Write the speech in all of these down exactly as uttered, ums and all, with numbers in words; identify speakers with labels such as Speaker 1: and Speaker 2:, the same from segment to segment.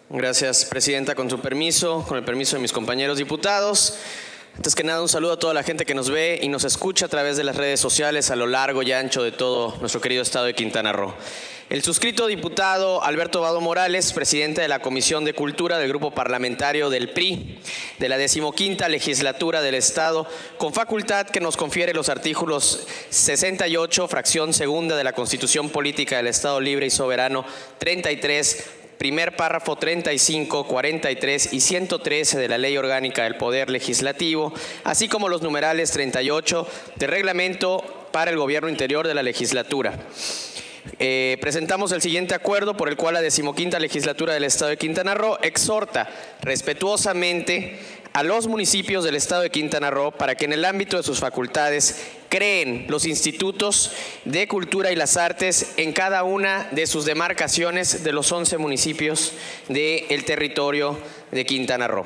Speaker 1: Gracias, Presidenta. Con su permiso, con el permiso de mis compañeros diputados. Antes que nada, un saludo a toda la gente que nos ve y nos escucha a través de las redes sociales a lo largo y ancho de todo nuestro querido estado de Quintana Roo. El suscrito diputado Alberto Vado Morales, presidente de la Comisión de Cultura del Grupo Parlamentario del P R I, de la decimoquinta legislatura del Estado, con facultad que nos confiere los artículos sesenta y ocho, fracción segunda de la Constitución Política del Estado Libre y Soberano, treinta y tres, primer párrafo, treinta y cinco, cuarenta y tres y ciento trece de la Ley Orgánica del Poder Legislativo, así como los numerales treinta y ocho del Reglamento para el Gobierno Interior de la Legislatura. Eh, presentamos el siguiente acuerdo por el cual la decimoquinta legislatura del Estado de Quintana Roo exhorta respetuosamente a los municipios del Estado de Quintana Roo para que en el ámbito de sus facultades creen los institutos de cultura y las artes en cada una de sus demarcaciones de los once municipios del territorio de Quintana Roo.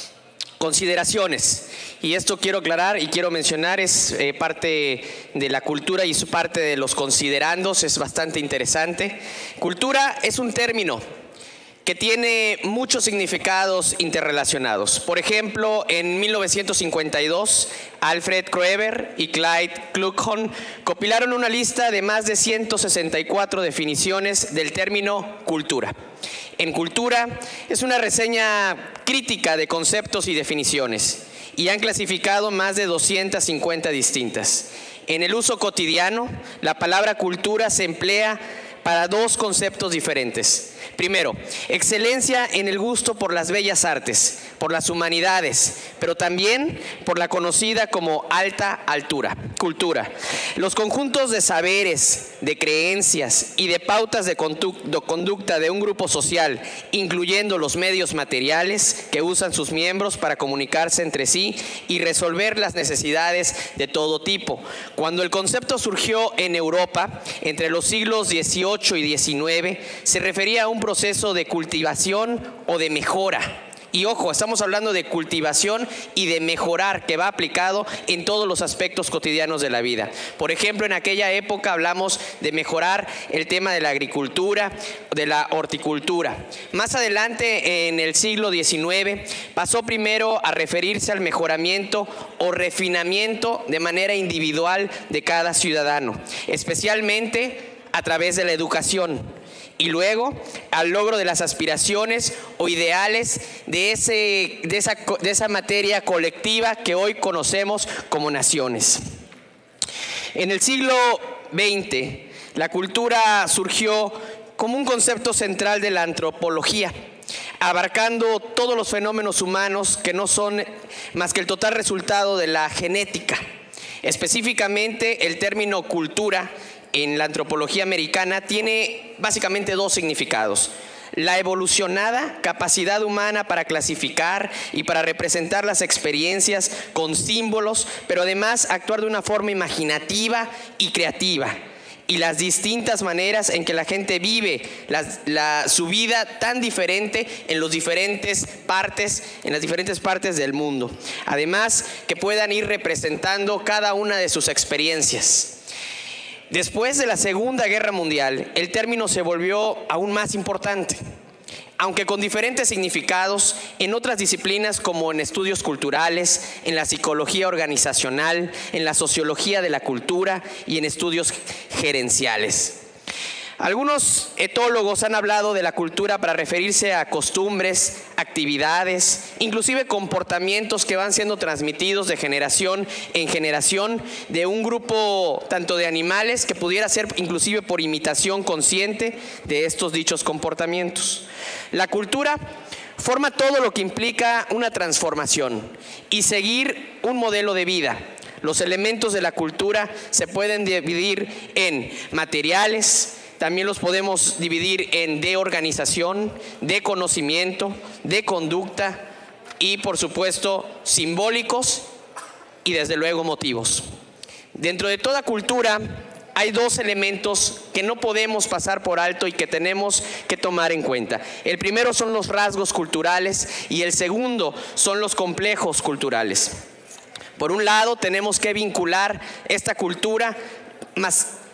Speaker 1: Consideraciones, y esto quiero aclarar y quiero mencionar, es eh, parte de la cultura y es parte de los considerandos, es bastante interesante. Cultura es un término que tiene muchos significados interrelacionados. Por ejemplo, en mil novecientos cincuenta y dos, Alfred Kroeber y Clyde Kluckhohn compilaron una lista de más de ciento sesenta y cuatro definiciones del término cultura. En cultura es una reseña crítica de conceptos y definiciones y han clasificado más de doscientas cincuenta distintas. En el uso cotidiano, la palabra cultura se emplea para dos conceptos diferentes. Primero, excelencia en el gusto por las bellas artes, por las humanidades, pero también por la conocida como alta altura, cultura. Los conjuntos de saberes, de creencias y de pautas de conducta de un grupo social, incluyendo los medios materiales que usan sus miembros para comunicarse entre sí y resolver las necesidades de todo tipo. Cuando el concepto surgió en Europa, entre los siglos dieciocho y diecinueve, se refería a un proceso de cultivación o de mejora. Y ojo, estamos hablando de cultivación y de mejorar que va aplicado en todos los aspectos cotidianos de la vida. Por ejemplo, en aquella época hablamos de mejorar el tema de la agricultura, de la horticultura. Más adelante, en el siglo diecinueve, pasó primero a referirse al mejoramiento o refinamiento de manera individual de cada ciudadano, especialmente a través de la educación. Y luego al logro de las aspiraciones o ideales de, ese, de, esa, de esa materia colectiva que hoy conocemos como naciones. En el siglo veinte, la cultura surgió como un concepto central de la antropología, abarcando todos los fenómenos humanos que no son más que el total resultado de la genética. Específicamente, el término cultura en la antropología americana tiene básicamente dos significados: la evolucionada capacidad humana para clasificar y para representar las experiencias con símbolos, pero además actuar de una forma imaginativa y creativa, y las distintas maneras en que la gente vive la, la, su vida tan diferente en, los diferentes partes, en las diferentes partes del mundo. Además, que puedan ir representando cada una de sus experiencias. Después de la Segunda Guerra Mundial, el término se volvió aún más importante, aunque con diferentes significados en otras disciplinas como en estudios culturales, en la psicología organizacional, en la sociología de la cultura y en estudios gerenciales. Algunos etólogos han hablado de la cultura para referirse a costumbres, actividades, inclusive comportamientos que van siendo transmitidos de generación en generación de un grupo tanto de animales que pudiera ser inclusive por imitación consciente de estos dichos comportamientos. La cultura forma todo lo que implica una transformación y seguir un modelo de vida. Los elementos de la cultura se pueden dividir en materiales. También los podemos dividir en de organización, de conocimiento, de conducta y, por supuesto, simbólicos y, desde luego, motivos. Dentro de toda cultura hay dos elementos que no podemos pasar por alto y que tenemos que tomar en cuenta. El primero son los rasgos culturales y el segundo son los complejos culturales. Por un lado, tenemos que vincular esta cultura más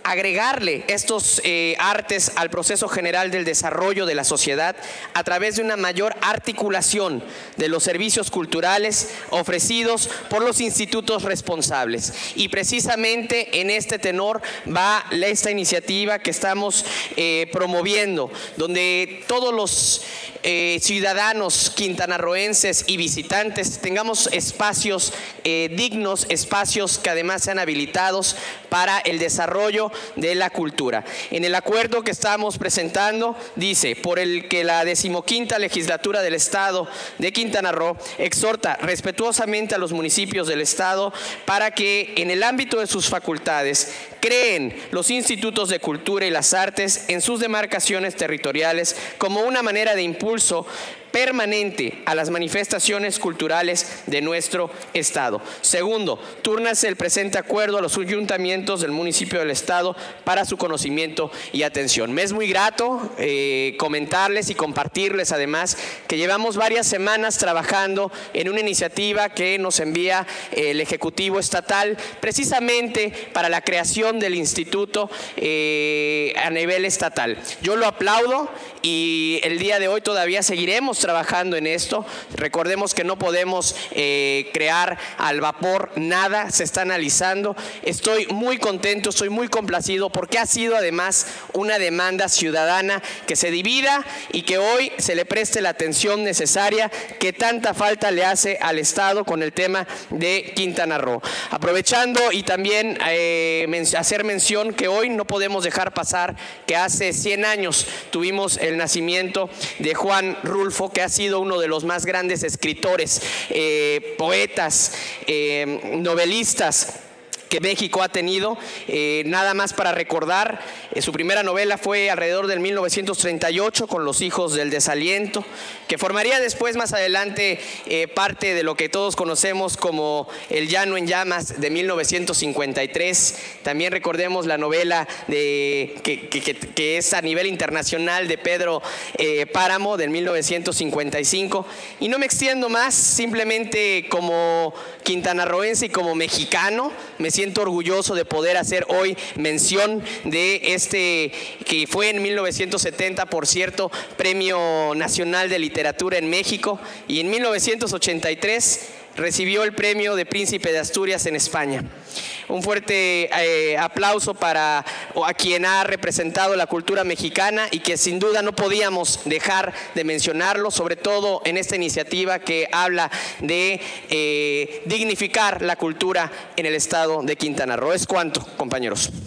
Speaker 1: agregarle estos eh, artes al proceso general del desarrollo de la sociedad a través de una mayor articulación de los servicios culturales ofrecidos por los institutos responsables. Y precisamente en este tenor va esta iniciativa que estamos eh, promoviendo, donde todos los eh, ciudadanos quintanarroenses y visitantes tengamos espacios eh, dignos, espacios que además sean habilitados para el desarrollo de la cultura. En el acuerdo que estamos presentando dice, por el que la decimoquinta legislatura del Estado de Quintana Roo exhorta respetuosamente a los municipios del Estado para que en el ámbito de sus facultades creen los institutos de cultura y las artes en sus demarcaciones territoriales como una manera de impulso permanente a las manifestaciones culturales de nuestro Estado. Segundo, túrnase el presente acuerdo a los ayuntamientos del municipio del Estado para su conocimiento y atención. Me es muy grato eh, comentarles y compartirles además que llevamos varias semanas trabajando en una iniciativa que nos envía eh, el Ejecutivo Estatal precisamente para la creación del instituto eh, a nivel estatal. Yo lo aplaudo y el día de hoy todavía seguiremos trabajando en esto. Recordemos que no podemos eh, crear al vapor nada, se está analizando. Estoy muy contento, estoy muy complacido porque ha sido además una demanda ciudadana que se divida y que hoy se le preste la atención necesaria que tanta falta le hace al Estado con el tema de Quintana Roo. Aprovechando y también eh, hacer mención que hoy no podemos dejar pasar que hace cien años tuvimos el nacimiento de Juan Rulfo, que ha sido uno de los más grandes escritores, eh, poetas, eh, novelistas que México ha tenido. Eh, nada más para recordar, eh, su primera novela fue alrededor del mil novecientos treinta y ocho con Los hijos del desaliento, que formaría después más adelante eh, parte de lo que todos conocemos como El llano en llamas de mil novecientos cincuenta y tres. También recordemos la novela de, que, que, que, que es a nivel internacional de Pedro eh, Páramo del mil novecientos cincuenta y cinco. Y no me extiendo más, simplemente como quintanarroense y como mexicano me siento orgulloso de poder hacer hoy mención de este que fue en mil novecientos setenta, por cierto, Premio Nacional de Literatura en México, y en mil novecientos ochenta y tres recibió el premio de Príncipe de Asturias en España. Un fuerte eh, aplauso para a quien ha representado la cultura mexicana y que sin duda no podíamos dejar de mencionarlo, sobre todo en esta iniciativa que habla de eh, dignificar la cultura en el Estado de Quintana Roo. Es cuanto, compañeros.